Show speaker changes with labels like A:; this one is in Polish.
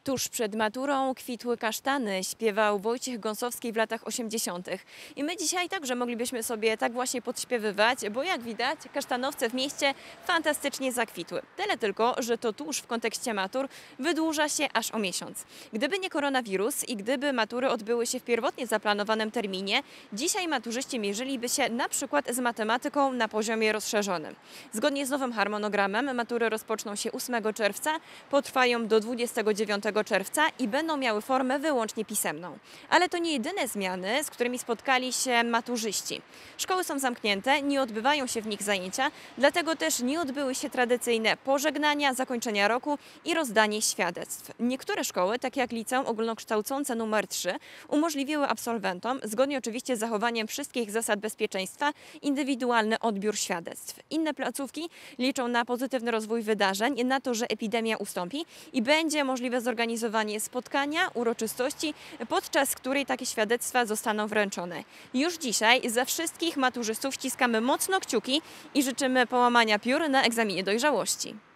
A: Tuż przed maturą kwitły kasztany, śpiewał Wojciech Gąsowski w latach 80. I my dzisiaj także moglibyśmy sobie tak właśnie podśpiewywać, bo jak widać, kasztanowce w mieście fantastycznie zakwitły. Tyle tylko, że to tuż w kontekście matur wydłuża się aż o miesiąc. Gdyby nie koronawirus i gdyby matury odbyły się w pierwotnie zaplanowanym terminie, dzisiaj maturzyści mierzyliby się na przykład z matematyką na poziomie rozszerzonym. Zgodnie z nowym harmonogramem matury rozpoczną się 8 czerwca, potrwają do 29 czerwca i będą miały formę wyłącznie pisemną. Ale to nie jedyne zmiany, z którymi spotkali się maturzyści. Szkoły są zamknięte, nie odbywają się w nich zajęcia, dlatego też nie odbyły się tradycyjne pożegnania, zakończenia roku i rozdanie świadectw. Niektóre szkoły, takie jak Liceum Ogólnokształcące nr 3, umożliwiły absolwentom, zgodnie oczywiście z zachowaniem wszystkich zasad bezpieczeństwa, indywidualny odbiór świadectw. Inne placówki liczą na pozytywny rozwój wydarzeń, na to, że epidemia ustąpi i będzie możliwe zorganizowanie spotkania, uroczystości, podczas której takie świadectwa zostaną wręczone. Już dzisiaj za wszystkich maturzystów ściskamy mocno kciuki i życzymy połamania piór na egzaminie dojrzałości.